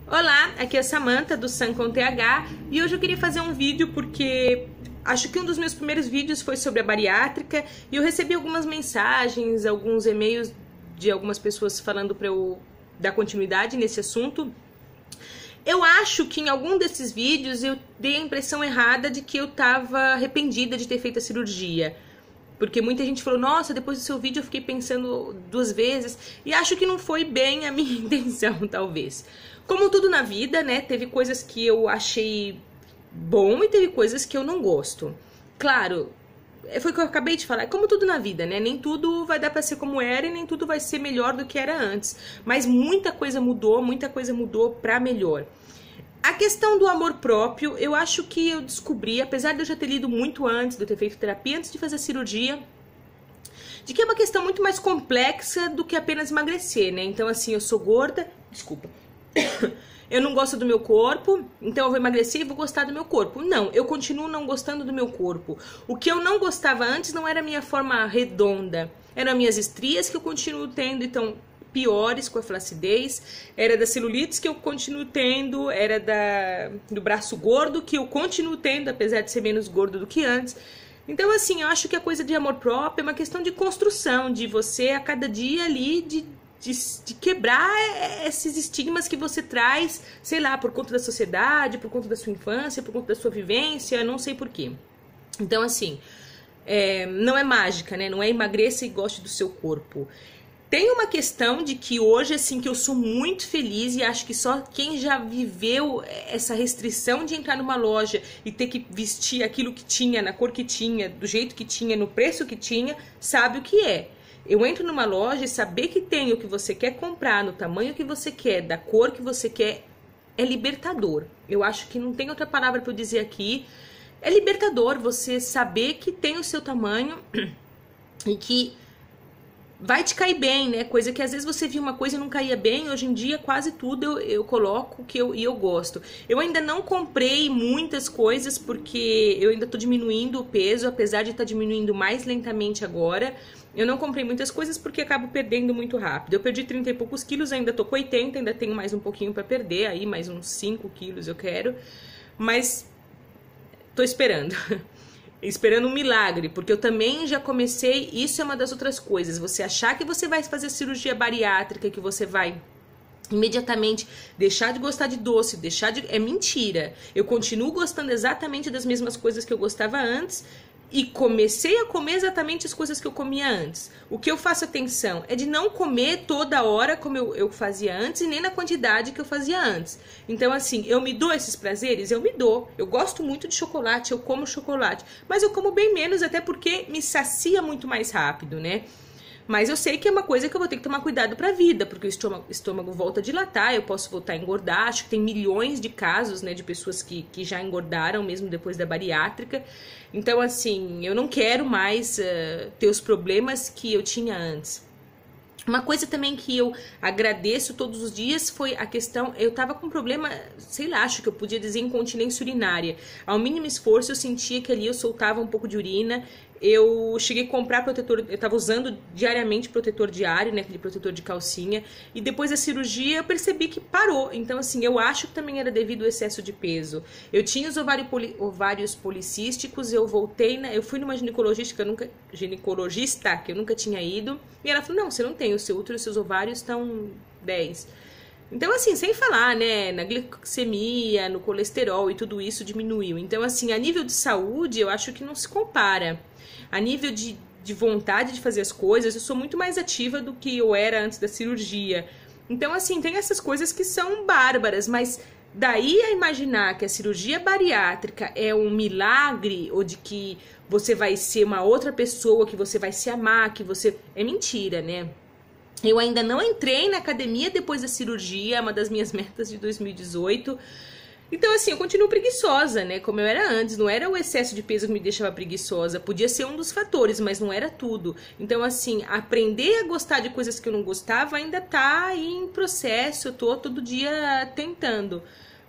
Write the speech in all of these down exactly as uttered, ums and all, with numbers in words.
Olá, aqui é a Samantha do Sam com T H e hoje eu queria fazer um vídeo porque acho que um dos meus primeiros vídeos foi sobre a bariátrica e eu recebi algumas mensagens, alguns e-mails de algumas pessoas falando para eu dar continuidade nesse assunto. Eu acho que em algum desses vídeos eu dei a impressão errada de que eu estava arrependida de ter feito a cirurgia. Porque muita gente falou, nossa, depois do seu vídeo eu fiquei pensando duas vezes. E acho que não foi bem a minha intenção, talvez. Como tudo na vida, né, teve coisas que eu achei bom e teve coisas que eu não gosto. Claro, foi o que eu acabei de falar, como tudo na vida, né, nem tudo vai dar pra ser como era e nem tudo vai ser melhor do que era antes. Mas muita coisa mudou, muita coisa mudou pra melhor. A questão do amor próprio, eu acho que eu descobri, apesar de eu já ter lido muito antes, de eu ter feito terapia antes de fazer a cirurgia, de que é uma questão muito mais complexa do que apenas emagrecer, né? Então, assim, eu sou gorda, desculpa, eu não gosto do meu corpo, então eu vou emagrecer e vou gostar do meu corpo. Não, eu continuo não gostando do meu corpo. O que eu não gostava antes não era a minha forma redonda, eram as minhas estrias que eu continuo tendo, então... piores com a flacidez, era da celulite que eu continuo tendo, era da, do braço gordo que eu continuo tendo, apesar de ser menos gordo do que antes. Então, assim, eu acho que a coisa de amor próprio é uma questão de construção, de você a cada dia ali, de, de, de quebrar esses estigmas que você traz, sei lá, por conta da sociedade, por conta da sua infância, por conta da sua vivência, não sei porquê. Então, assim, é, não é mágica, né? Não é emagreça e goste do seu corpo. Tem uma questão de que hoje, assim, que eu sou muito feliz e acho que só quem já viveu essa restrição de entrar numa loja e ter que vestir aquilo que tinha, na cor que tinha, do jeito que tinha, no preço que tinha, sabe o que é. Eu entro numa loja e saber que tem o que você quer comprar, no tamanho que você quer, da cor que você quer, é libertador. Eu acho que não tem outra palavra para eu dizer aqui. É libertador você saber que tem o seu tamanho e que... vai te cair bem, né? Coisa que às vezes você viu uma coisa e não caía bem. Hoje em dia quase tudo eu, eu coloco que eu, e eu gosto. Eu ainda não comprei muitas coisas porque eu ainda tô diminuindo o peso, apesar de estar diminuindo mais lentamente agora. Eu não comprei muitas coisas porque acabo perdendo muito rápido. Eu perdi trinta e poucos quilos, ainda tô com oitenta, ainda tenho mais um pouquinho pra perder, aí mais uns cinco quilos eu quero. Mas tô esperando. Esperando um milagre, porque eu também já comecei, isso é uma das outras coisas, você achar que você vai fazer cirurgia bariátrica, que você vai imediatamente deixar de gostar de doce, deixar de... é mentira. Eu continuo gostando exatamente das mesmas coisas que eu gostava antes e comecei a comer exatamente as coisas que eu comia antes. O que eu faço atenção é de não comer toda hora como eu, eu fazia antes e nem na quantidade que eu fazia antes. Então, assim, eu me dou esses prazeres? Eu me dou. Eu gosto muito de chocolate, eu como chocolate. Mas eu como bem menos, até porque me sacia muito mais rápido, né? Mas eu sei que é uma coisa que eu vou ter que tomar cuidado pra vida, porque o estômago, estômago volta a dilatar, eu posso voltar a engordar. Acho que tem milhões de casos, né, de pessoas que, que já engordaram mesmo depois da bariátrica. Então, assim, eu não quero mais uh, ter os problemas que eu tinha antes. Uma coisa também que eu agradeço todos os dias foi a questão, eu tava com um problema, sei lá, acho que eu podia dizer incontinência urinária. Ao mínimo esforço eu sentia que ali eu soltava um pouco de urina. Eu cheguei a comprar protetor, eu tava usando diariamente protetor diário, né, aquele protetor de calcinha, e depois da cirurgia eu percebi que parou. Então, assim, eu acho que também era devido ao excesso de peso. Eu tinha os ovário poli, ovários policísticos, eu voltei, na, eu fui numa ginecologista que eu nunca, ginecologista que eu nunca tinha ido, e ela falou, não, você não tem, o seu útero e os seus ovários estão dez. Então, assim, sem falar, né, na glicemia, no colesterol e tudo isso diminuiu. Então, assim, a nível de saúde, eu acho que não se compara. A nível de, de vontade de fazer as coisas, eu sou muito mais ativa do que eu era antes da cirurgia. Então, assim, tem essas coisas que são bárbaras, mas daí a imaginar que a cirurgia bariátrica é um milagre, ou de que você vai ser uma outra pessoa, que você vai se amar, que você... é mentira, né? Eu ainda não entrei na academia depois da cirurgia, é uma das minhas metas de dois mil e dezoito. Então, assim, eu continuo preguiçosa, né? Como eu era antes. Não era o excesso de peso que me deixava preguiçosa. Podia ser um dos fatores, mas não era tudo. Então, assim, aprender a gostar de coisas que eu não gostava ainda tá aí em processo. Eu tô todo dia tentando.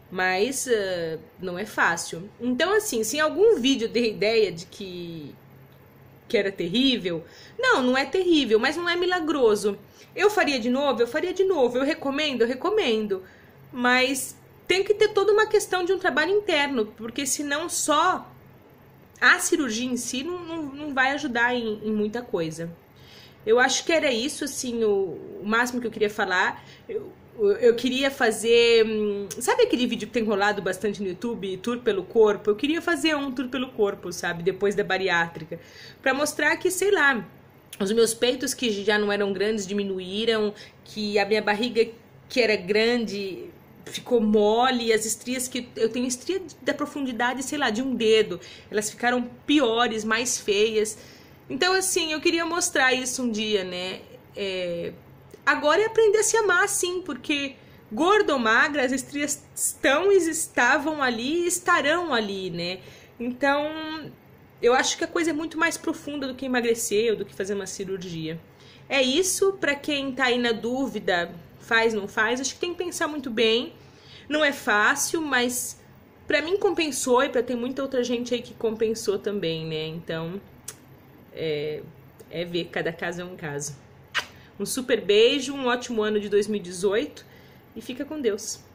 Mas uh, não é fácil. Então, assim, se em algum vídeo eu dei ideia de que, que era terrível... Não, não é terrível, mas não é milagroso. Eu faria de novo? Eu faria de novo. Eu recomendo? Eu recomendo. mas tem que ter toda uma questão de um trabalho interno, porque senão só a cirurgia em si não, não, não vai ajudar em, em muita coisa. Eu acho que era isso, assim, o, o máximo que eu queria falar. Eu, eu queria fazer... Sabe aquele vídeo que tem rolado bastante no YouTube, Tour pelo Corpo? Eu queria fazer um Tour pelo Corpo, sabe? Depois da bariátrica. Pra mostrar que, sei lá, os meus peitos que já não eram grandes diminuíram, que a minha barriga que era grande ficou mole, as estrias que... Eu tenho estria da profundidade, sei lá, de um dedo. Elas ficaram piores, mais feias. Então, assim, eu queria mostrar isso um dia, né? É... Agora é aprender a se amar, sim, porque gordo ou magra, as estrias estão e estavam ali e estarão ali, né? Então, eu acho que a coisa é muito mais profunda do que emagrecer ou do que fazer uma cirurgia. É isso, pra quem tá aí na dúvida, faz, não faz, acho que tem que pensar muito bem. Não é fácil, mas pra mim compensou e pra ter muita outra gente aí que compensou também, né? Então... É, é ver, cada caso é um caso. Um super beijo, um ótimo ano de dois mil e dezoito e fica com Deus.